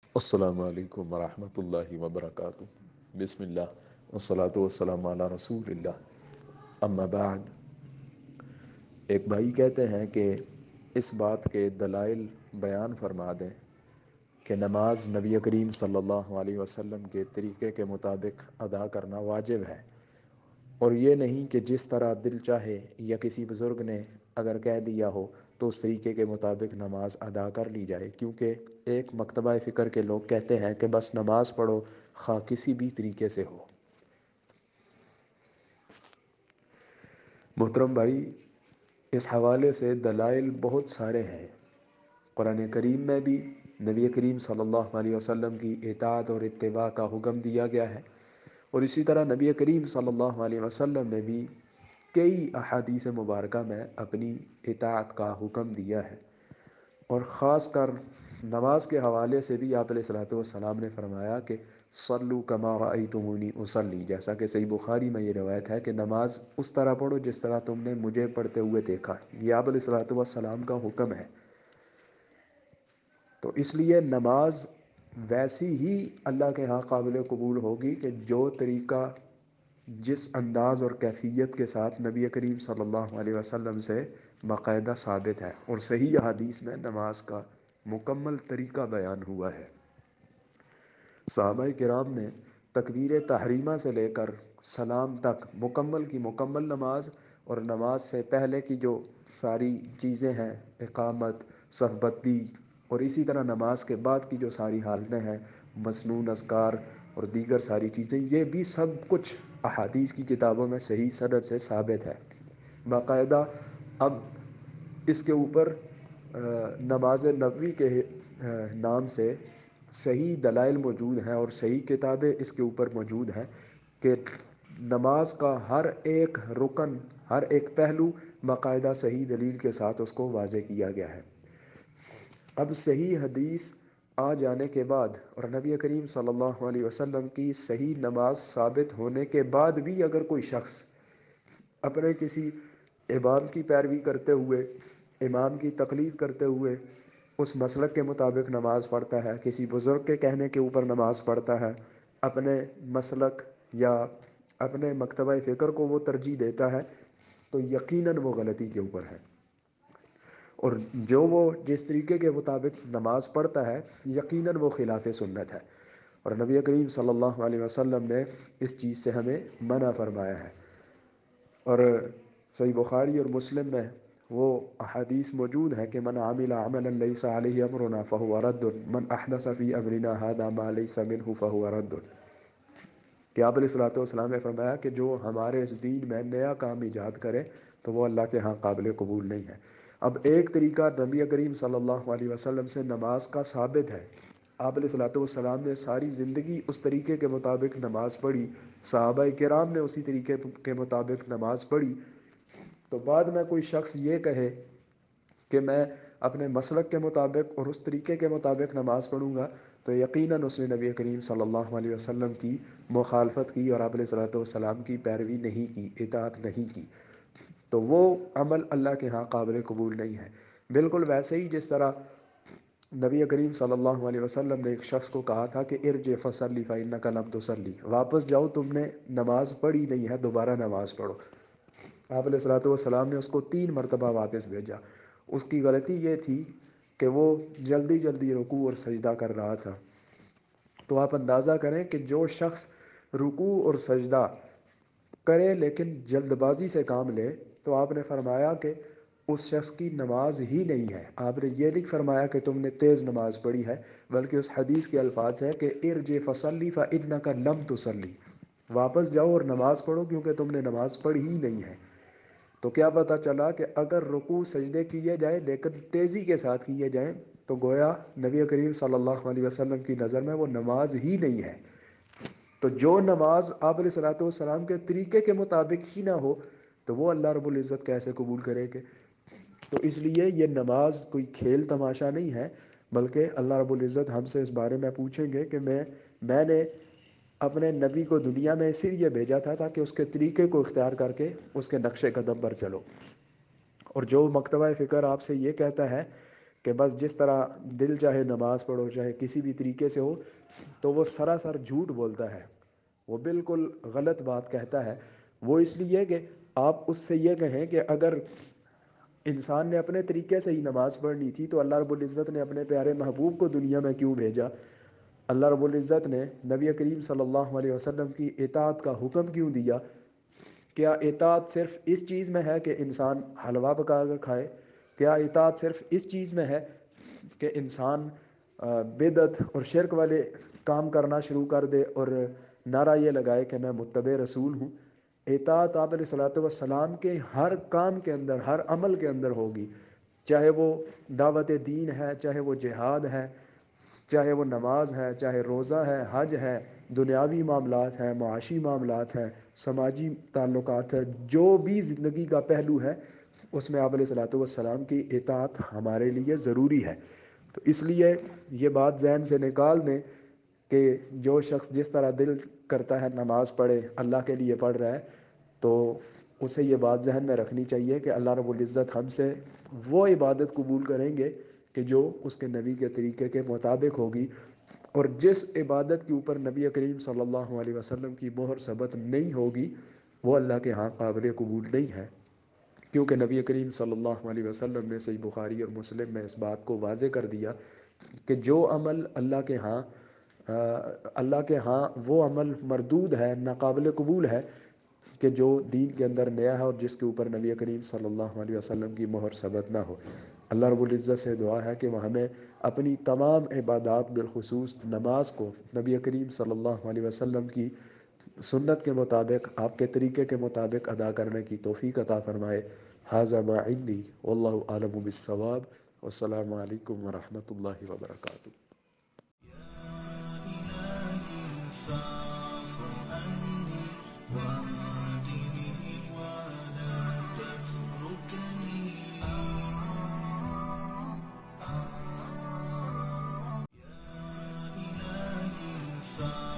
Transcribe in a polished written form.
السلام علیکم ورحمۃ اللہ وبرکاتہ۔ بسم اللہ والصلاة والسلام علی رسول اللہ، اما بعد۔ ایک بھائی کہتے ہیں کہ اس بات کے دلائل بیان فرما دیں کہ نماز نبی کریم صلی اللہ علیہ وسلم کے طریقے کے مطابق ادا کرنا واجب ہے، اور یہ نہیں کہ جس طرح دل چاہے یا کسی بزرگ نے اگر کہہ دیا ہو تو اس طریقے کے مطابق نماز ادا کر لی جائے، کیونکہ ایک مکتبہ فکر کے لوگ کہتے ہیں کہ بس نماز پڑھو خواہ کسی بھی طریقے سے ہو۔ محترم بھائی، اس حوالے سے دلائل بہت سارے ہیں۔ قرآن کریم میں بھی نبی کریم صلی اللہ علیہ وسلم کی اطاعت اور اتباع کا حکم دیا گیا ہے، اور اسی طرح نبی کریم صلی اللہ علیہ وسلم نے بھی کئی احادیث مبارکہ میں اپنی اطاعت کا حکم دیا ہے، اور خاص کر نماز کے حوالے سے بھی آپ علیہ الصلوۃ والسلام نے فرمایا کہ صلو کما رأیتمونی اصلی، جیسا کہ صحیح بخاری میں یہ روایت ہے کہ نماز اس طرح پڑھو جس طرح تم نے مجھے پڑھتے ہوئے دیکھا۔ یہ آپ علیہ الصلوۃ والسلام کا حکم ہے۔ تو اس لیے نماز ویسی ہی اللہ کے ہاں قابل قبول ہوگی کہ جو طریقہ جس انداز اور کیفیت کے ساتھ نبی کریم صلی اللہ علیہ وسلم سے باقاعدہ ثابت ہے، اور صحیح حدیث میں نماز کا مکمل طریقہ بیان ہوا ہے۔ صحابہ کرام نے تکبیر تحریمہ سے لے کر سلام تک مکمل کی مکمل نماز، اور نماز سے پہلے کی جو ساری چیزیں ہیں، اقامت، صف بندی، اور اسی طرح نماز کے بعد کی جو ساری حالتیں ہیں، مسنون اذکار اور دیگر ساری چیزیں، یہ بھی سب کچھ احادیث کی کتابوں میں صحیح سند سے ثابت ہے باقاعدہ۔ اب اس کے اوپر نماز نبوی کے نام سے صحیح دلائل موجود ہیں، اور صحیح کتابیں اس کے اوپر موجود ہیں کہ نماز کا ہر ایک رکن، ہر ایک پہلو باقاعدہ صحیح دلیل کے ساتھ اس کو واضح کیا گیا ہے۔ اب صحیح حدیث آ جانے کے بعد اور نبی کریم صلی اللہ علیہ وسلم کی صحیح نماز ثابت ہونے کے بعد بھی اگر کوئی شخص اپنے کسی امام کی پیروی کرتے ہوئے، امام کی تقلید کرتے ہوئے اس مسلک کے مطابق نماز پڑھتا ہے، کسی بزرگ کے کہنے کے اوپر نماز پڑھتا ہے، اپنے مسلک یا اپنے مکتبہ فکر کو وہ ترجیح دیتا ہے، تو یقیناً وہ غلطی کے اوپر ہے، اور جو وہ جس طریقے کے مطابق نماز پڑھتا ہے یقیناً وہ خلاف سنت ہے، اور نبی کریم صلی اللہ علیہ وسلم نے اس چیز سے ہمیں منع فرمایا ہے۔ اور صحیح بخاری اور مسلم میں وہ احادیث موجود ہے کہ من عمل عملا لیس علیہ امرنا فہو رد، من احدث فی امرنا ھذا ما لیس منہ فہو رد، کہ آپ علیہ الصلوۃ والسلام نے فرمایا کہ جو ہمارے اس دین میں نیا کام ایجاد کرے تو وہ اللہ کے ہاں قابل قبول نہیں ہے۔ اب ایک طریقہ نبی کریم صلی اللہ علیہ وسلم سے نماز کا ثابت ہے، آپ علیہ الصلوۃ والسلام نے ساری زندگی اس طریقے کے مطابق نماز پڑھی، صحابہ کرام نے اسی طریقے کے مطابق نماز پڑھی، تو بعد میں کوئی شخص یہ کہے کہ میں اپنے مسلک کے مطابق اور اس طریقے کے مطابق نماز پڑھوں گا، تو یقیناً اس نے نبی کریم صلی اللہ علیہ وسلم کی مخالفت کی اور آپ علیہ الصلوۃ والسلام کی پیروی نہیں کی، اطاعت نہیں کی، تو وہ عمل اللہ کے ہاں قابل قبول نہیں ہے۔ بالکل ویسے ہی جس طرح نبی کریم صلی اللہ علیہ وسلم نے ایک شخص کو کہا تھا کہ ارجع فصلی فإنک لم تصلی، واپس جاؤ، تم نے نماز پڑھی نہیں ہے، دوبارہ نماز پڑھو۔ آپ علیہ الصلوۃ والسلام نے اس کو 3 مرتبہ واپس بھیجا۔ اس کی غلطی یہ تھی کہ وہ جلدی جلدی رکوع اور سجدہ کر رہا تھا۔ تو آپ اندازہ کریں کہ جو شخص رکوع اور سجدہ کرے لیکن جلد بازی سے کام لے، تو آپ نے فرمایا کہ اس شخص کی نماز ہی نہیں ہے۔ آپ نے یہ نہیں فرمایا کہ تم نے تیز نماز پڑھی ہے، بلکہ اس حدیث کے الفاظ ہے کہ ارجع فصلی فإنک لم تصلی، واپس جاؤ اور نماز پڑھو کیونکہ تم نے نماز پڑھی ہی نہیں ہے۔ تو کیا پتہ چلا کہ اگر رکوع سجدے کیے جائیں لیکن تیزی کے ساتھ کیے جائیں تو گویا نبی کریم صلی اللہ علیہ وسلم کی نظر میں وہ نماز ہی نہیں ہے۔ تو جو نماز آپ علیہ الصلوۃ والسلام کے طریقے کے مطابق ہی نہ ہو تو وہ اللہ رب العزت کیسے قبول کرے گے؟ تو اس لیے یہ نماز کوئی کھیل تماشا نہیں ہے، بلکہ اللہ رب العزت ہم سے اس بارے میں پوچھیں گے کہ میں نے اپنے نبی کو دنیا میں اسی لیے بھیجا تھا تاکہ اس کے طریقے کو اختیار کر کے اس کے نقش قدم پر چلو۔ اور جو مکتبہ فکر آپ سے یہ کہتا ہے کہ بس جس طرح دل چاہے نماز پڑھو چاہے کسی بھی طریقے سے ہو، تو وہ سراسر جھوٹ بولتا ہے، وہ بالکل غلط بات کہتا ہے۔ وہ اس لیے کہ آپ اس سے یہ کہیں کہ اگر انسان نے اپنے طریقے سے ہی نماز پڑھنی تھی تو اللہ رب العزت نے اپنے پیارے محبوب کو دنیا میں کیوں بھیجا؟ اللہ رب العزت نے نبی کریم صلی اللہ علیہ وسلم کی اطاعت کا حکم کیوں دیا؟ کیا اطاعت صرف اس چیز میں ہے کہ انسان حلوہ پکا کر کھائے؟ کیا اطاعت صرف اس چیز میں ہے کہ انسان بدعت اور شرک والے کام کرنا شروع کر دے اور نعرہ یہ لگائے کہ میں متبع رسول ہوں؟ اطاعت آپ علیہ الصلوۃ والسلام کے ہر کام کے اندر، ہر عمل کے اندر ہوگی، چاہے وہ دعوت دین ہے، چاہے وہ جہاد ہے، چاہے وہ نماز ہے، چاہے روزہ ہے، حج ہے، دنیاوی معاملات ہیں، معاشی معاملات ہیں، سماجی تعلقات ہیں، جو بھی زندگی کا پہلو ہے اس میں آپ علیہ الصلوۃ والسلام کی اطاعت ہمارے لیے ضروری ہے۔ تو اس لیے یہ بات ذہن سے نکال دیں کہ جو شخص جس طرح دل کرتا ہے نماز پڑھے، اللہ کے لیے پڑھ رہا ہے، تو اسے یہ بات ذہن میں رکھنی چاہیے کہ اللہ رب العزت ہم سے وہ عبادت قبول کریں گے کہ جو اس کے نبی کے طریقے کے مطابق ہوگی، اور جس عبادت کے اوپر نبی کریم صلی اللہ علیہ وسلم کی مہر ثبت نہیں ہوگی وہ اللہ کے ہاں قابل قبول نہیں ہے۔ کیونکہ نبی کریم صلی اللہ علیہ وسلم نے صحیح بخاری اور مسلم میں اس بات کو واضح کر دیا کہ جو عمل اللہ کے ہاں وہ عمل مردود ہے، ناقابل قبول ہے، کہ جو دین کے اندر نیا ہے اور جس کے اوپر نبی کریم صلی اللہ علیہ وسلم کی مہر ثبت نہ ہو۔ اللہ رب العزت سے دعا ہے کہ وہ ہمیں اپنی تمام عبادات بالخصوص نماز کو نبی کریم صلی اللہ علیہ وسلم کی سنت کے مطابق، آپ کے طریقے کے مطابق ادا کرنے کی توفیق عطا فرمائے۔ ھذا ما عندی واللہ اعلم بالصواب، والسلام علیکم ورحمۃ اللہ وبرکاتہ۔ فاعف